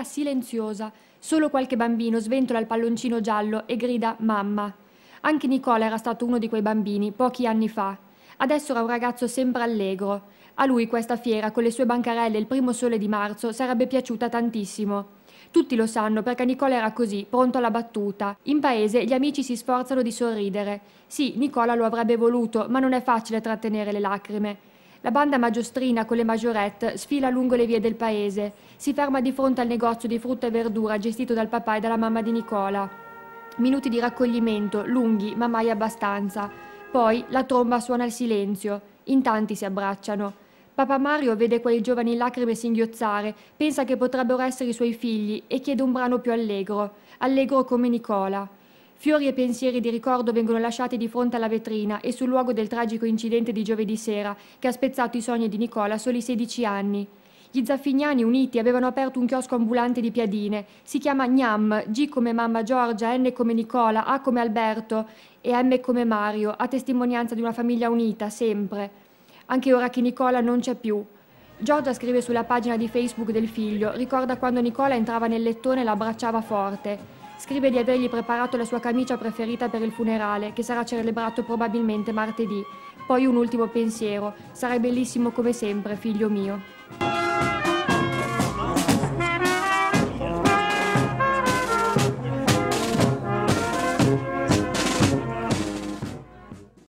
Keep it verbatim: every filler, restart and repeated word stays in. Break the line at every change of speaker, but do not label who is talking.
silenziosa. Solo qualche bambino sventola il palloncino giallo e grida mamma. Anche Nicola era stato uno di quei bambini, pochi anni fa. Adesso era un ragazzo sempre allegro. A lui questa fiera, con le sue bancarelle e il primo sole di marzo, sarebbe piaciuta tantissimo. Tutti lo sanno perché Nicola era così, pronto alla battuta. In paese gli amici si sforzano di sorridere. Sì, Nicola lo avrebbe voluto, ma non è facile trattenere le lacrime. La banda maggiostrina con le majorette sfila lungo le vie del paese. Si ferma di fronte al negozio di frutta e verdura gestito dal papà e dalla mamma di Nicola. Minuti di raccoglimento, lunghi, ma mai abbastanza. Poi la tromba suona il silenzio. In tanti si abbracciano. Papà Mario vede quei giovani in lacrime singhiozzare, pensa che potrebbero essere i suoi figli e chiede un brano più allegro, allegro come Nicola. Fiori e pensieri di ricordo vengono lasciati di fronte alla vetrina e sul luogo del tragico incidente di giovedì sera che ha spezzato i sogni di Nicola a soli sedici anni. Gli Zaffignani uniti avevano aperto un chiosco ambulante di piadine. Si chiama Gnam, G come mamma Giorgia, N come Nicola, A come Alberto e M come Mario, a testimonianza di una famiglia unita, sempre. Anche ora che Nicola non c'è più. Giorgia scrive sulla pagina di Facebook del figlio, ricorda quando Nicola entrava nel lettone e la abbracciava forte. Scrive di avergli preparato la sua camicia preferita per il funerale, che sarà celebrato probabilmente martedì. Poi un ultimo pensiero, sarai bellissimo come sempre, figlio mio.